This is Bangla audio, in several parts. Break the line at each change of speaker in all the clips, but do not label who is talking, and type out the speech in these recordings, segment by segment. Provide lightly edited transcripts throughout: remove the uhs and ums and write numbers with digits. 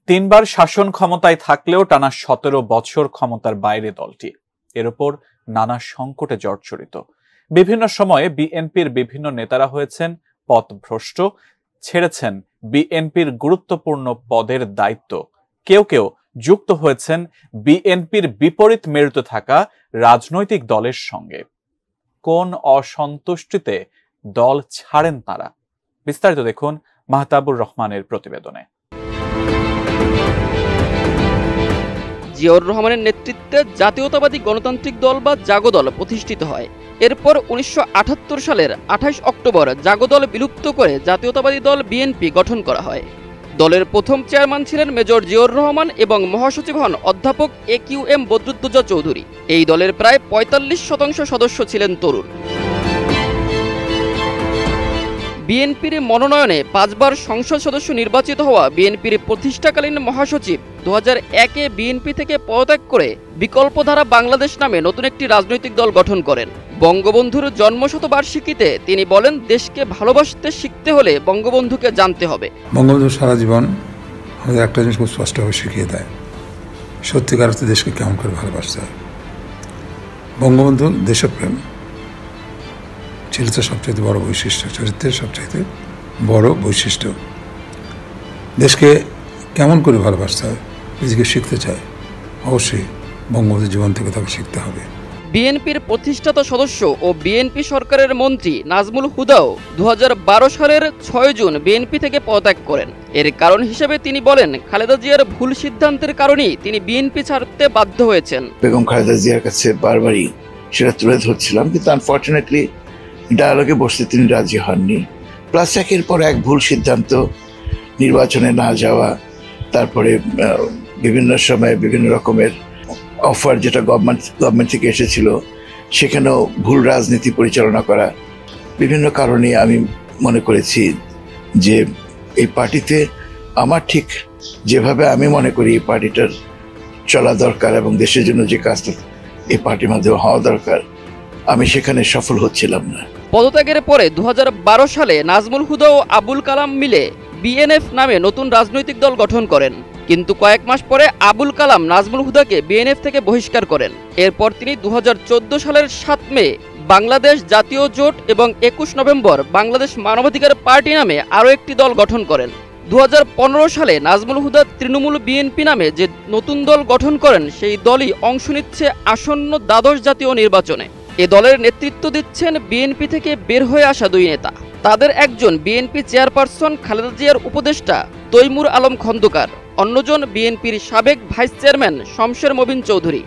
তিনবার শাসন ক্ষমতায় থাকলেও টানা ১৭ বছর ক্ষমতার বাইরে দলটি। এর উপর নানা সংকটে জর্জরিত। বিভিন্ন সময়ে বিএনপির বিভিন্ন নেতারা হয়েছেন পথভ্রষ্ট, ছেড়েছেন বিএনপির গুরুত্বপূর্ণ পদের দায়িত্ব। কেউ কেউ যুক্ত হয়েছেন বিএনপির বিপরীত মেরুতে থাকা রাজনৈতিক দলের সঙ্গে। কোন অসন্তুষ্টিতে দল ছাড়েন তারা? বিস্তারিত দেখুন মাহতাবুর রহমানের প্রতিবেদনে।
জিয়াউর রহমানের নেতৃত্বে জাতীয়তাবাদী গণতান্ত্রিক দল বা জাগদল প্রতিষ্ঠিত হয়। এরপর ১৯৭৮ সালের ২৮ অক্টোবর জাগদল বিলুপ্ত করে জাতীয়তাবাদী দল বিএনপি গঠন করা হয়। দলের প্রথম চেয়ারম্যান ছিলেন মেজর জিয়াউর রহমান এবং মহাসচিব হন অধ্যাপক AQM বদরুদ্দোজা চৌধুরী। এই দলের প্রায় ৪৫% সদস্য ছিলেন তরুণ। বিএনপির মনোনয়নে ৫ বার সংসদ সদস্য নির্বাচিত হওয়া বিএনপির প্রতিষ্ঠাকালীন মহাসচিব ২০০১-এ বিএনপি থেকে পদত্যাগ করে বিকল্পধারা বাংলাদেশ নামে নতুন একটি রাজনৈতিক দল গঠন করেন। বঙ্গবন্ধুর জন্মশতবার্ষিকীতে তিনি বলেন, দেশকে ভালোবাসতে শিখতে হলে বঙ্গবন্ধুকে জানতে হবে।
বঙ্গবন্ধু সারা জীবন আমাদের একটা জিনিস খুব স্পষ্টভাবে শিখিয়ে দেয়, সত্যিকার অর্থে দেশকে কেমন করে ভালোবাসতে হয়। বঙ্গবন্ধু দেশপ্রেম ছিল তো সবচাইতে বড় বৈশিষ্ট্য, চরিত্রের সবচাইতে বড় বৈশিষ্ট্য। দেশকে কেমন করে ভালোবাসতে হয় নিজেকে শিখতে চায়, অবশ্যই বঙ্গবন্ধুর জীবন থেকে তাকে শিখতে হবে।
বিএনপির প্রতিষ্ঠাতা সদস্য ও বিএনপি সরকারের মন্ত্রী নাজমুল হুদাও ২০১২ সালের ৬ জুন বিএনপি থেকে পদত্যাগ করেন। এর কারণ হিসেবে তিনি বলেন, খালেদা জিয়ার ভুল সিদ্ধান্তের কারণেই তিনি বিএনপি ছাড়তে বাধ্য হয়েছেন।
বেগম খালেদা জিয়ার কাছে বারবারই সেটা তুলে ধরছিলাম, কিন্তু আনফর্চুনেটলি ডায়ালগে বসতে তিনি রাজি হননি। প্লাস একের পর এক ভুল সিদ্ধান্ত, নির্বাচনে না যাওয়া, তারপরে বিভিন্ন সময়ে বিভিন্ন রকমের অফার যেটা গভর্নমেন্ট থেকে এসেছিল সেখানেও ভুল রাজনীতি পরিচালনা করা, বিভিন্ন কারণে আমি মনে করেছি যে এই পার্টিতে আমার ঠিক যেভাবে আমি মনে করি এই পার্টিটার চলা দরকার এবং দেশের জন্য যে কাজটা এই পার্টির মাধ্যমে হওয়া দরকার, আমি সেখানে সফল হচ্ছিলাম না।
পদত্যাগের পরে ২০১২ সালে নাজমুল হুদা ও আবুল কালাম মিলে বিএনএফ নামে নতুন রাজনৈতিক দল গঠন করেন। কিন্তু কয়েক মাস পরে আবুল কালাম নাজমুল হুদাকে বিএনএফ থেকে বহিষ্কার করেন। এরপর তিনি ২০১৪ সালের ৭ মে বাংলাদেশ জাতীয় জোট এবং ২১ নভেম্বর বাংলাদেশ মানবাধিকার পার্টি নামে আরও একটি দল গঠন করেন। ২০১৫ সালে নাজমুল হুদা তৃণমূল বিএনপি নামে যে নতুন দল গঠন করেন, সেই দলই অংশ নিচ্ছে আসন্ন দ্বাদশ জাতীয় নির্বাচনে। এ দলের নেতৃত্ব দিচ্ছেন বিএনপি থেকে বের হয়ে আসা ২ নেতা। তাদের একজন বিএনপি চেয়ারপারসন খালেদা জিয়ার উপদেষ্টা তৈমুর আলম খন্দকার, অন্যজন বিএনপির সাবেক vice chairman Shamsher Mobin Chowdhury.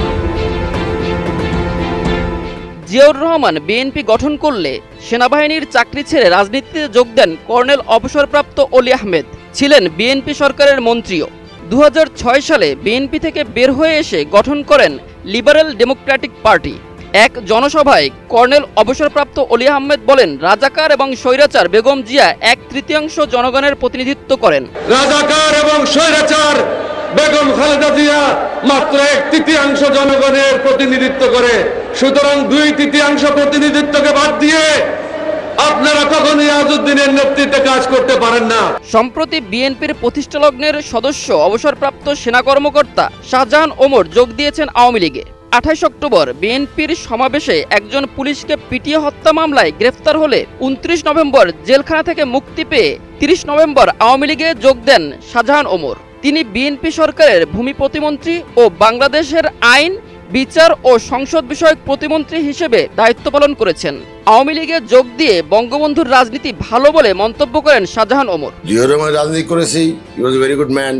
Ziaur Rahman BNP গঠন করলে সেনাবাহিনীর চাকরি ছেড়ে রাজনীতিতে যোগ দেন কর্নেল অবসরপ্রাপ্ত অলি আহমেদ, ছিলেন বিএনপি সরকারের মন্ত্রীও। ২০০৬ সালে বিএনপি থেকে বের হয়ে এসে গঠন করেন লিবারেল ডেমোক্রেটিক পার্টি। এক জনসভায় কর্নেল অবসরপ্রাপ্ত অলি আহমেদ বলেন, রাজাকার এবং স্বৈরাচার বেগম জিয়া ১/৩ জনগণের প্রতিনিধিত্ব করেন।
রাজাকার এবং স্বৈরাচার বেগম খালেদা জিয়া মাত্র ১/৩ জনগণের প্রতিনিধিত্ব করে। সুতরাং ২/৩ প্রতিনিধিত্বকে বাদ দিয়ে আপনারা কখনোই আজউদ্দিনের নেতৃত্বে কাজ করতে পারেন না।
সম্প্রতি বিএনপির প্রতিষ্ঠালগ্নের সদস্য অবসরপ্রাপ্ত সেনা কর্মকর্তা শাহজাহান ওমর যোগ দিয়েছেন আওয়ামী লীগে। ২৮ অক্টোবর বিএনপির সমাবেশে একজন পুলিশকে পিটিয়ে হত্যা মামলায় গ্রেফতার হলে ২৯ নভেম্বর জেলখানা থেকে মুক্তি পেয়ে ৩০ নভেম্বর আওয়ামী লীগে যোগ দেন শাহজাহান ওমর। তিনি বিএনপি সরকারের ভূমি প্রতিমন্ত্রী ও বাংলাদেশের আইন, বিচার ও সংসদ বিষয়ক প্রতিমন্ত্রী হিসেবে দায়িত্ব পালন করেছেন। আওয়ামী লীগে যোগ দিয়ে বঙ্গবন্ধুর রাজনীতি ভালো বলে মন্তব্য করেন শাহজাহান ওমর।
জিয়াউর রহমান রাজনীতি করেছি, he was a very good man,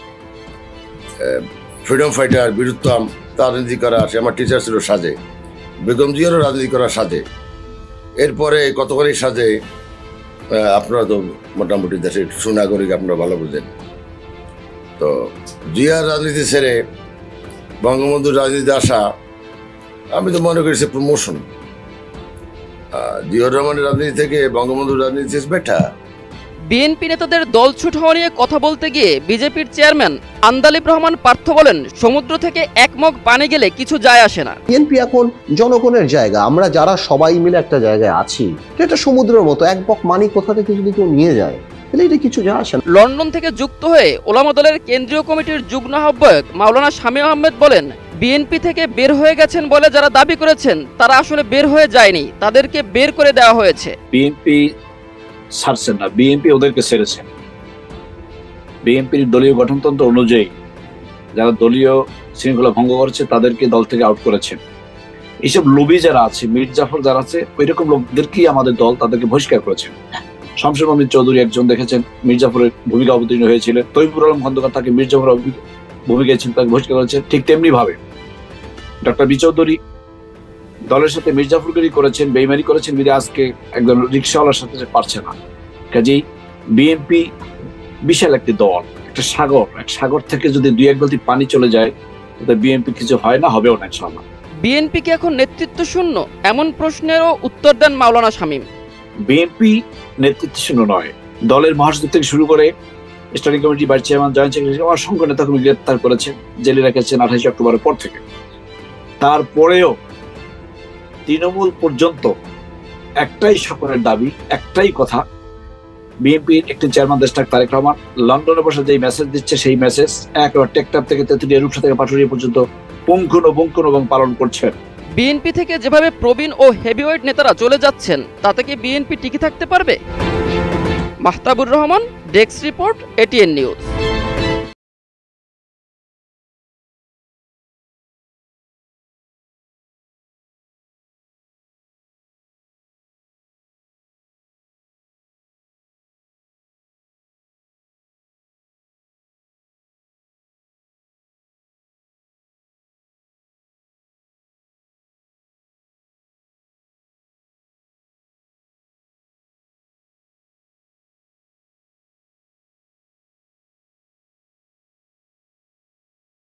freedom fighter, বীরুত্তম। রাজনীতি করা, সে আমার টিচার ছিল সাজে। বেগম জিয়ারও রাজনীতি করা সাজে। এরপরে কতখানি সাজে আপনারা তো মোটামুটি দেশের সুনাগরিক, আপনারা ভালো বুঝেন। তো জিয়ার রাজনীতি ছেড়ে বঙ্গবন্ধুর রাজনীতিতে আসা আমি তো মনে করি সে প্রমোশন। জিয়াউর রহমানের রাজনীতি থেকে বঙ্গবন্ধুর রাজনীতি ইজ বেটার।
বিএনপি নেতাদের দলছুট হওয়া নিয়ে কথা বলতে গিয়ে বিজেপির চেয়ারম্যান আন্দালিব রহমান পার্থ বলেন, সমুদ্র থেকে এক মগ পানি গেলে কিছু যায় আসে না।
বিএনপি এখন জনগণের জায়গা, আমরা যারা সবাই মিলে একটা জায়গায় আছি, এটা সমুদ্রের মতো, এক মগ পানি কোথা থেকে যদি কেউ নিয়ে যায় তাহলে এটা কিছু যা আসে না।
লন্ডন থেকে যুক্ত হয়ে ওলামা দলের কেন্দ্রীয় কমিটির যুগ্ম আহ্বায়ক মাওলানা শামীম আহমেদ বলেন, বিএনপি থেকে বের হয়ে গেছেন বলে যারা দাবি করেছেন তারা আসলে বের হয়ে যায়নি, তাদেরকে বের করে দেওয়া হয়েছে।
বিএনপি ছাড়ছেন না, বিএনপি ওদেরকে ছেড়েছেন। বিএনপির দলীয় গঠনতন্ত্র অনুযায়ী যারা দলীয় শৃঙ্খলা ভঙ্গ করেছে তাদেরকে দল থেকে আউট করেছেন। এইসব লোভী যারা আছে, মীর জাফর যারা আছে, ওই রকম লোকদেরকেই আমাদের দল তাদেরকে বহিষ্কার করেছেন। শামসুর রহমান চৌধুরী একজন দেখেছেন মীর জাফরের ভূমিকা অবতীর্ণ হয়েছিলেন, তৈবুর আলম খন্দকার তাকে মীর জাফর ভূমিকায় ছিল, তাকে বহিষ্কার করেছেন। ঠিক তেমনি ভাবে ডক্টর বি চৌধুরী দলের সাথে মীর জাফরগিরি করেছেন, বেইমানি করেছেন, বিধে আজকে একজন রিক্সাওয়ালার সাথে পারছে না। কাজেই বিএনপি বিশাল একটি দল, একটা সাগর, এক সাগর থেকে যদি দুই এক বালতি পানি চলে যায় তাতে বিএনপি কিছু হয় না, হবেও না ইনশাআল্লাহ।
বিএনপি কি এখন নেতৃত্ব শূন্য? এমন প্রশ্নেরও উত্তর দেন মাওলানা শামীম।
বিএনপি নেতৃত্ব শূন্য নয়। দলের মহাসচিব থেকে শুরু করে standing committee, vice chairman, joint secretary, অসংখ্য নেতাকর্মী গ্রেপ্তার করেছেন, জেলে রেখেছেন 28 অক্টোবরের পর থেকে। তারপরেও তৃণমূল পর্যন্ত একটাই সকলের দাবি, একটাই কথা, বিএনপির একটি চেয়ারম্যান দেশটাক তারেক রহমান লন্ডনে বসে যে মেসেজ দিচ্ছে সেই মেসেজ একেবারে টেকটাপ থেকে তেঁতুলিয়া, রূপসা থেকে পাটুরিয়া পর্যন্ত পুঙ্খানুপুঙ্খানুপুঙ্খ পালন করছেন।
বিএনপি থেকে যেভাবে প্রবীণ ও হেভিওয়েট নেতারা চলে যাচ্ছেন তাতে কি বিএনপি টিকে থাকতে পারবে? Mahtabur Rahman, desk report, ATN news.